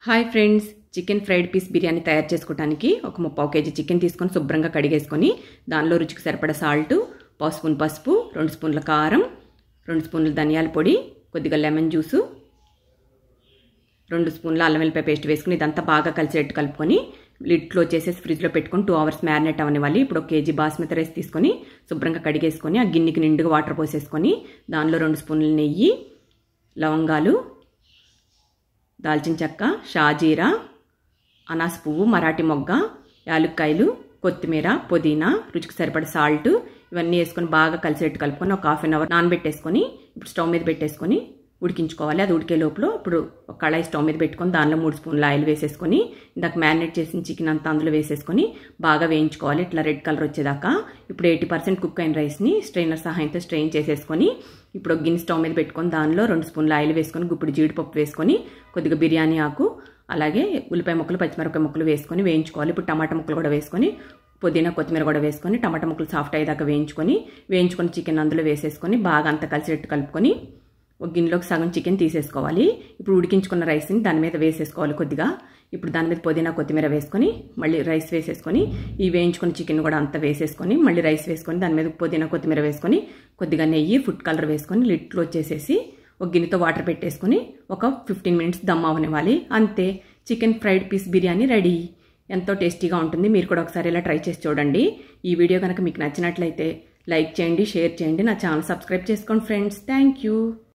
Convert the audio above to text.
Hi friends, chicken fried piece biryani తయారు చేసుకోవడానికి ఒక 3/4 కేజీ చికెన్ తీసుకొని శుభ్రంగా కడిగేసుకొని దానిలో రుచికి సరిపడా సాల్ట్, 1 స్పూన్ పసుపు, 2 స్పూన్ల కారం, 2 స్పూన్ల ధనియాల పొడి, కొద్దిగా లెమన్ జ్యూసు, 2 స్పూన్ల అల్లం వెల్లిపాయ పేస్ట్ వేసుకుని ఇదంతా బాగా కలిసేట్టు కలుపుకొని లిడ్ క్లోజ్ చేసేసి ఫ్రిడ్జ్లో పెట్టుకొని 2 అవర్స్ మ్యారినేట్ అవనివ్వాలి. ఇప్పుడు 1 కేజీ బాస్మతి రైస్ తీసుకొని శుభ్రంగా కడిగేసుకొని ఆ గిన్నెకి నిండుగా వాటర్ పోసేసుకొని దానిలో 2 స్పూన్ల నెయ్యి, లవంగాలు, దాల్చిన చెక్క, షాజీరా, అనాస పువ్వు, మరాఠీ మొగ్గ, యాలుక్కాయలు, కొత్తిమీర, పుదీనా, రుచికి సరిపడా సాల్ట్ ఇవన్నీ వేసుకొని బాగా కలిసేట్టు కలుపుకొని ఒక 1/2 అవర్ నానబెట్టేసుకొని ఇప్పుడు స్టవ్ మీద పెట్టేసుకొని ఉడికించుకోవాలి. అది ఉడికే లోపల ఇప్పుడు ఒక కళాయి స్టవ్ మీద పెట్టుకొని దానిలో 3 స్పూన్ల ఆయిల్ వేసేసుకొని ఇందాక మ్యారినేట్ చేసిన చికెన్ అంతా అందులో వేసేసుకొని బాగా వేయించుకోవాలి ఇట్లా రెడ్ కలర్ వచ్చేదాకా. ఇప్పుడు 80% కుక్ అయిన రైస్ని స్ట్రైనర్ సహాయంతో స్ట్రెయిన్ చేసేసుకొని ఇప్పుడు ఒక గిన్నె స్టవ్ మీద పెట్టుకొని దానిలో 2 స్పూన్ల ఆయిల్ వేసుకొని గుప్పుడు జీడిపప్పు వేసుకొని కొద్దిగా బిర్యానీ ఆకు, అలాగే ఉల్లిపాయ ముక్కలు, పచ్చిమిరపకాయ ముక్కలు వేసుకొని వేయించుకోవాలి. ఇప్పుడు టమాటా ముక్కలు కూడా వేసుకొని పుదీనా, కొత్తిమీర కూడా వేసుకొని టమాటా ముక్కలు సాఫ్ట్ అయ్యేదాకా వేయించుకొని చికెన్ అందులో వేసేసుకొని బాగా అంతా కలిసేట్టు కలుపుకొని ఒక గిన్నెలోకి సగం చికెన్ తీసేసుకోవాలి. ఇప్పుడు ఉడికించుకున్న రైస్ని దాని మీద వేసేసుకోవాలి కొద్దిగా. ఇప్పుడు దాని మీద పుదీనా, కొత్తిమీర వేసుకొని మళ్ళీ రైస్ వేసేసుకొని ఈ వేయించుకున్న చికెన్ కూడా అంతా వేసేసుకొని మళ్ళీ రైస్ వేసుకొని దాని మీద పుదీనా, కొత్తిమీర వేసుకొని కొద్దిగా నెయ్యి, ఫుడ్ కలర్ వేసుకొని లిడ్ క్లోజ్ చేసేసి ఒక గిన్నెతో వాటర్ పెట్టేసుకొని ఒక 15 మినిట్స్ దమ్ అవనివ్వాలి. అంతే, chicken fried piece biryani ready. ఎంతో టేస్టీగా ఉంటుంది. మీరు కూడా ఒకసారి ఇలా ట్రై చేసి చూడండి. ఈ వీడియో కనుక మీకు నచ్చినట్లయితే లైక్ చేయండి, షేర్ చేయండి, నా ఛానల్ సబ్స్క్రైబ్ చేసుకోండి ఫ్రెండ్స్. Thank you.